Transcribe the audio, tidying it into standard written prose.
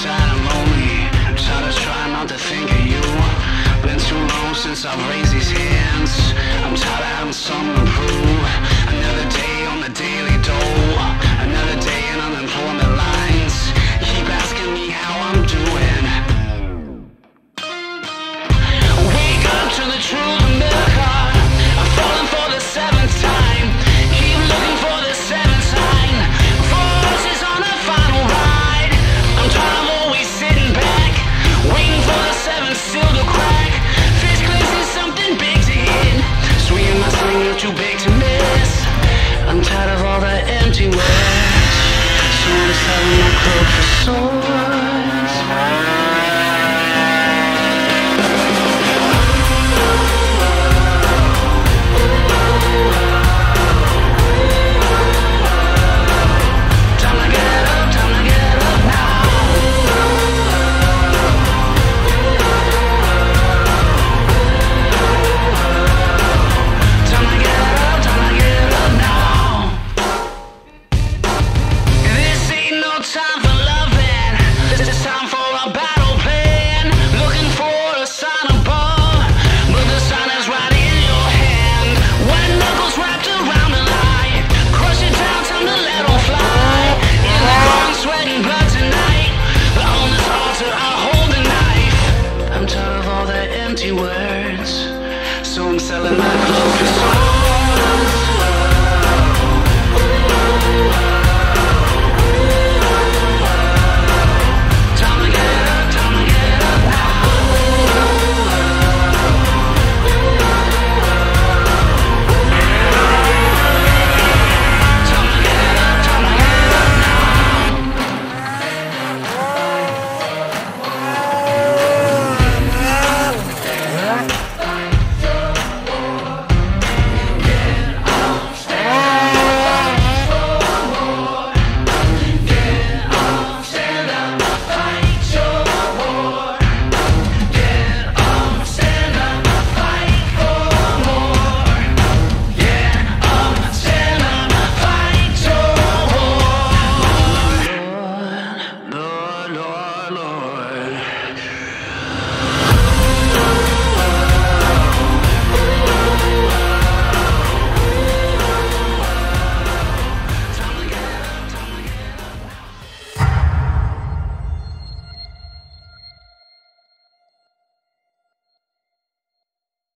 sad and lonely. I'm tired of trying not to think of you. Been too long since I've raised these hands. I'm tired of having something to prove. Another day on the daily dole. Another day in unemployment lines. Keep asking me how I'm doing. Wake up to the truth, America. I'm falling for the seventh time. Keep looking for the seventh sign. Force is on a final ride. I'm tired of always sitting back, waiting for the seventh seal to crack. Fist cleans is something big to hit. Swinging my sling, you're too big to miss. I'm tired of all the empty words, so I'm selling my cloak for swords.